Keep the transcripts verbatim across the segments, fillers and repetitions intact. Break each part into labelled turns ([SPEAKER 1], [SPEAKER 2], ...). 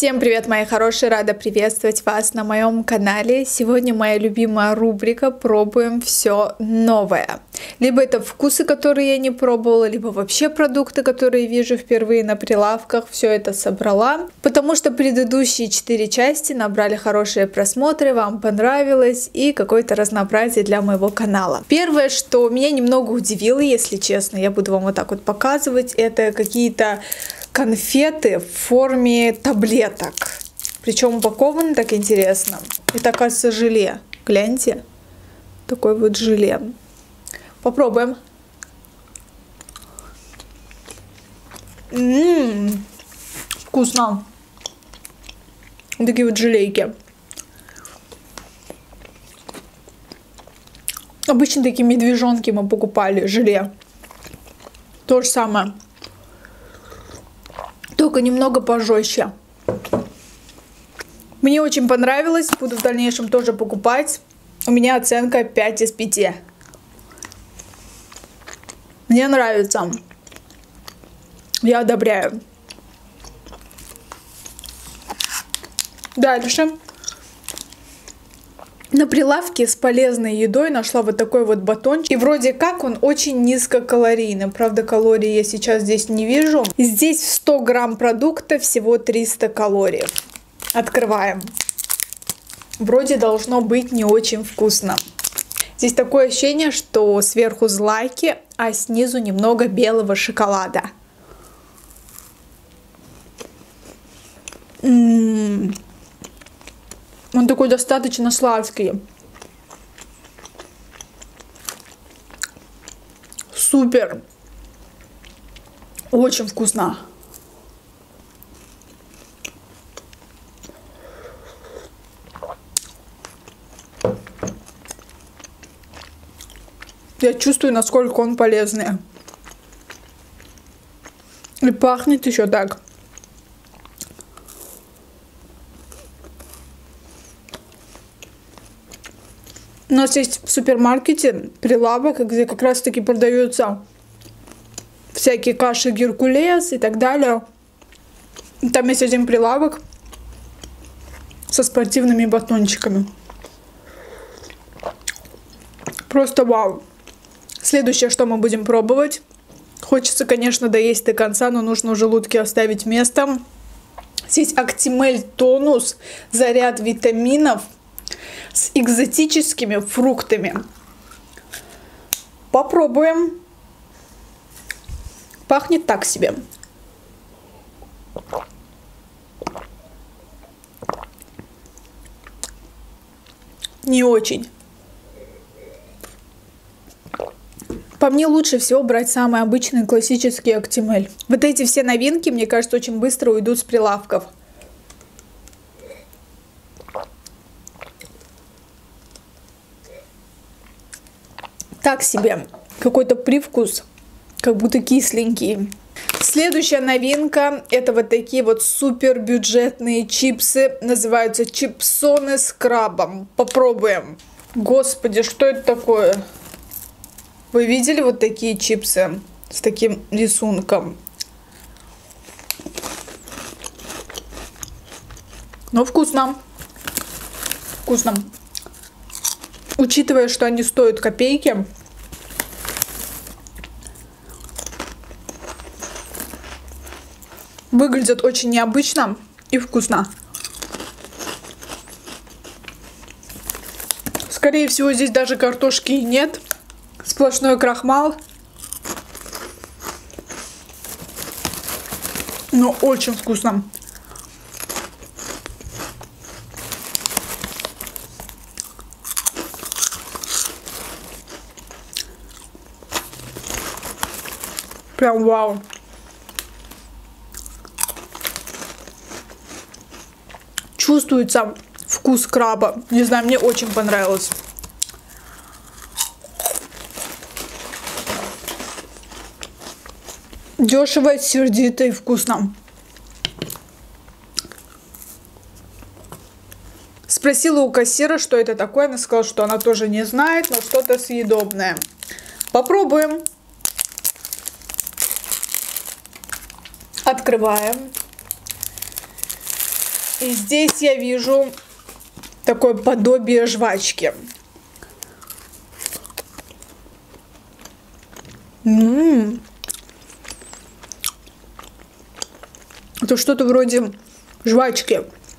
[SPEAKER 1] Всем привет, мои хорошие! Рада приветствовать вас на моем канале. Сегодня моя любимая рубрика «Пробуем все новое». Либо это вкусы, которые я не пробовала, либо вообще продукты, которые вижу впервые на прилавках. Все это собрала, потому что предыдущие четыре части набрали хорошие просмотры, вам понравилось и какое-то разнообразие для моего канала. Первое, что меня немного удивило, если честно, я буду вам вот так вот показывать, это какие-то конфеты в форме таблеток. Причем упакованы так интересно. Это, оказывается, желе. Гляньте. Такой вот желе. Попробуем. Ммм, вкусно. Такие вот желейки. Обычно такие медвежонки мы покупали, желе. То же самое. Только немного пожестче. Мне очень понравилось. Буду в дальнейшем тоже покупать. У меня оценка пять из пяти. Мне нравится. Я одобряю. Дальше. На прилавке с полезной едой нашла вот такой вот батончик. И вроде как он очень низкокалорийный. Правда, калорий я сейчас здесь не вижу. Здесь в сто грамм продукта всего триста калорий. Открываем. Вроде должно быть не очень вкусно. Здесь такое ощущение, что сверху злаки, а снизу немного белого шоколада. М-м-м. Он такой достаточно сладкий. Супер. Очень вкусно. Я чувствую, насколько он полезный. И пахнет еще так. У нас есть в супермаркете прилавок, где как раз таки продаются всякие каши Геркулес и так далее. Там есть один прилавок со спортивными батончиками. Просто вау. Следующее, что мы будем пробовать. Хочется, конечно, доесть до конца, но нужно в желудке оставить место. Здесь Актимель тонус, заряд витаминов с экзотическими фруктами. Попробуем. Пахнет так себе. Не очень. По мне лучше всего брать самый обычный классический Актимель. Вот эти все новинки, мне кажется, очень быстро уйдут с прилавков. Так себе. Какой-то привкус, как будто кисленький. Следующая новинка — это вот такие вот супер бюджетные чипсы. Называются чипсоны с крабом. Попробуем. Господи, что это такое? Вы видели вот такие чипсы с таким рисунком? Но вкусно. Вкусно. Учитывая, что они стоят копейки, выглядят очень необычно и вкусно. Скорее всего, здесь даже картошки и нет. Сплошной крахмал. Но очень вкусно. Прям вау. Чувствуется вкус краба. Не знаю, мне очень понравилось. Дешево, сердито и вкусно. Спросила у кассира, что это такое. Она сказала, что она тоже не знает, но что-то съедобное. Попробуем. Открываем. И здесь я вижу такое подобие жвачки. М-м-м. Это что-то вроде жвачки.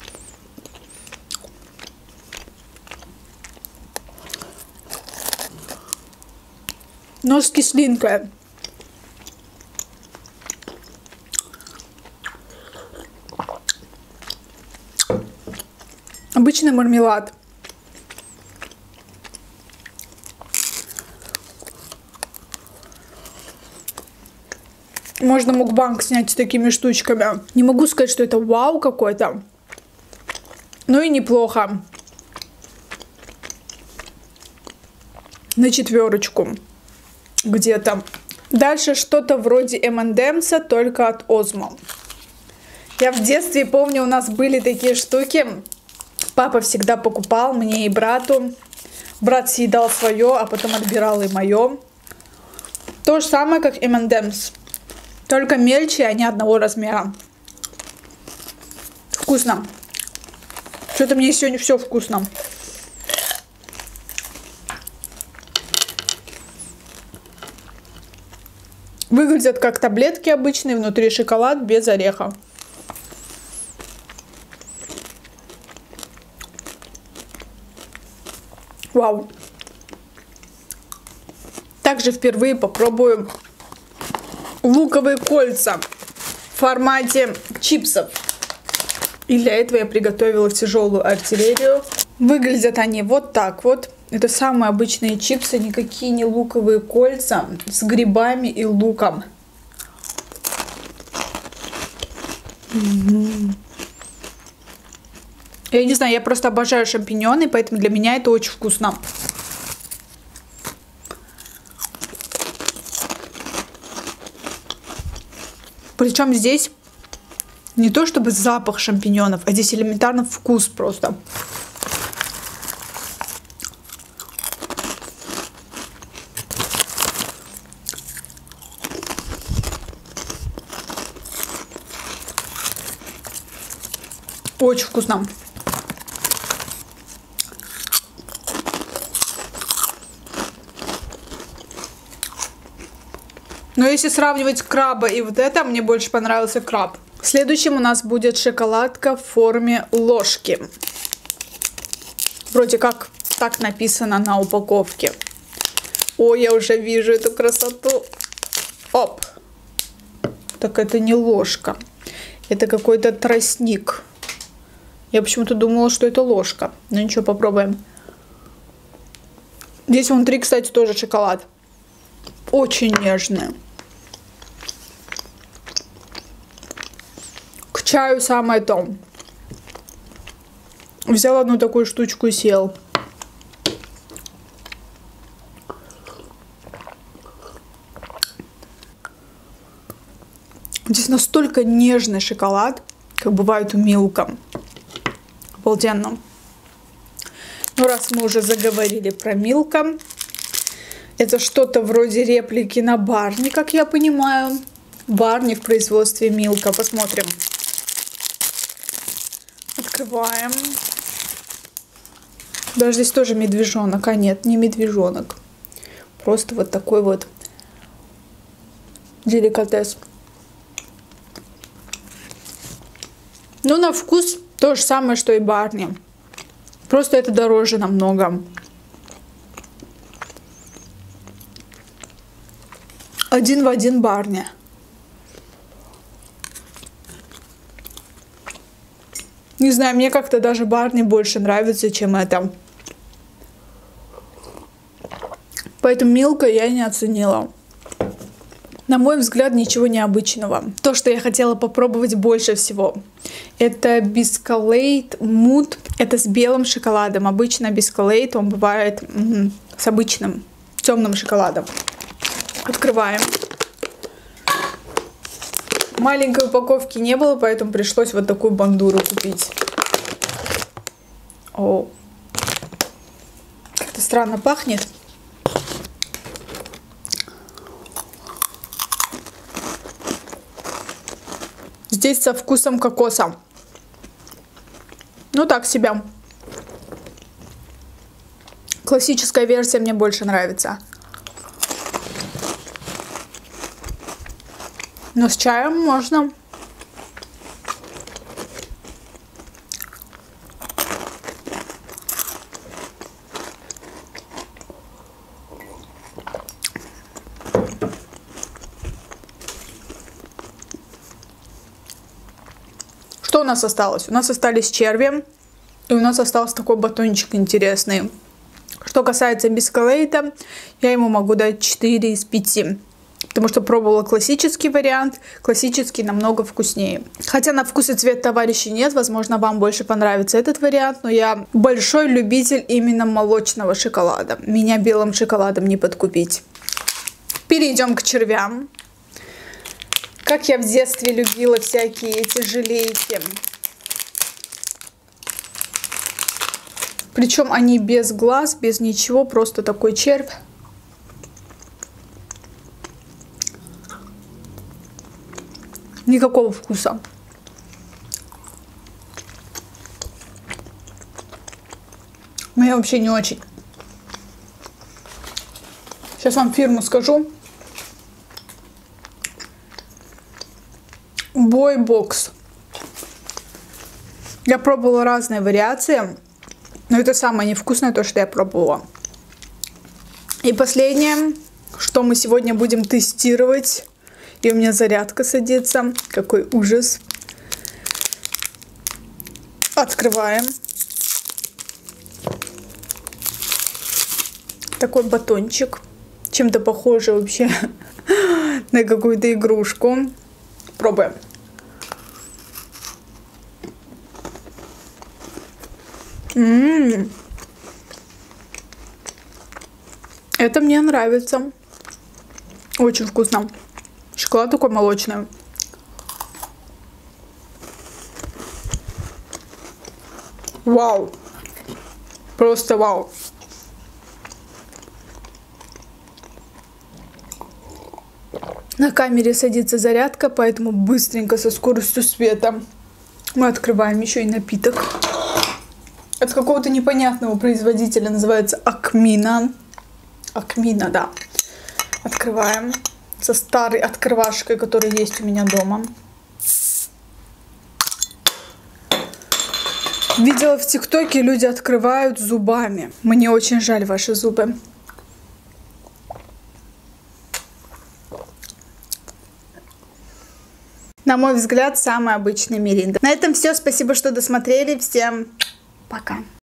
[SPEAKER 1] Но с кислинкой. Обычный мармелад. Можно мукбанг снять с такими штучками. Не могу сказать, что это вау какой-то. Ну и неплохо. На четверочку. Где-то. Дальше что-то вроде эм энд эмса, только от Озмо. Я в детстве помню, у нас были такие штуки. Папа всегда покупал мне и брату. Брат съедал свое, а потом отбирал и мое. То же самое, как эм энд эмс. Только мельче, а не одного размера. Вкусно. Что-то мне сегодня все вкусно. Выглядят как таблетки обычные, внутри шоколад без ореха. Вау. Также впервые попробую луковые кольца в формате чипсов. И для этого я приготовила тяжелую артиллерию. Выглядят они вот так вот. Это самые обычные чипсы, никакие не луковые кольца с грибами и луком. Mm-hmm. Я не знаю, я просто обожаю шампиньоны, поэтому для меня это очень вкусно. Причем здесь не то чтобы запах шампиньонов, а здесь элементарно вкус просто. Очень вкусно. Но если сравнивать краба и вот это, мне больше понравился краб. Следующим у нас будет шоколадка в форме ложки. Вроде как так написано на упаковке. Ой, я уже вижу эту красоту. Оп. Так это не ложка. Это какой-то тростник. Я почему-то думала, что это ложка. Ну ничего, попробуем. Здесь внутри, кстати, тоже шоколад. Очень нежный. К чаю самое то. Взял одну такую штучку и съел. Здесь настолько нежный шоколад, как бывает у Милка. Обалденно. Ну, раз мы уже заговорили про Милка, это что-то вроде реплики на Барни, как я понимаю. Барни в производстве Милка. Посмотрим. Открываем. Даже здесь тоже медвежонок. А нет, не медвежонок. Просто вот такой вот деликатес. Ну, на вкус то же самое, что и Барни. Просто это дороже намного. Один в один Барни. Не знаю, мне как-то даже Барни больше нравится, чем это. Поэтому Милка я не оценила. На мой взгляд, ничего необычного. То, что я хотела попробовать больше всего, это Biscolate Mousse. Это с белым шоколадом. Обычно Biscolate, он бывает м-м, с обычным темным шоколадом. Открываем. Маленькой упаковки не было, поэтому пришлось вот такую бандуру купить. О, как-то странно пахнет. Здесь со вкусом кокоса. Ну так себе. Классическая версия мне больше нравится. Но с чаем можно. Что у нас осталось? У нас остались черви. И у нас остался такой батончик интересный. Что касается бискалейта, я ему могу дать четыре из пяти. Потому что пробовала классический вариант. Классический намного вкуснее. Хотя на вкус и цвет товарищей нет. Возможно, вам больше понравится этот вариант. Но я большой любитель именно молочного шоколада. Меня белым шоколадом не подкупить. Перейдем к червям. Как я в детстве любила всякие эти желейки. Причем они без глаз, без ничего. Просто такой червь. Никакого вкуса. Мне вообще не очень. Сейчас вам фирму скажу. Бойбокс. Я пробовала разные вариации. Но это самое невкусное, то, что я пробовала. И последнее, что мы сегодня будем тестировать. И у меня зарядка садится. Какой ужас. Открываем. Такой батончик. Чем-то похоже вообще на какую-то игрушку. Пробуем. М-м-м. Это мне нравится. Очень вкусно. Шоколад такой молочный. Вау. Просто вау. На камере садится зарядка, поэтому быстренько со скоростью света мы открываем еще и напиток. От какого-то непонятного производителя, называется Акмина. Акмина, да. Открываем. Со старой открывашкой, которая есть у меня дома. Видела в ТикТоке, люди открывают зубами. Мне очень жаль ваши зубы. На мой взгляд, самая обычная миринда. На этом все. Спасибо, что досмотрели. Всем пока.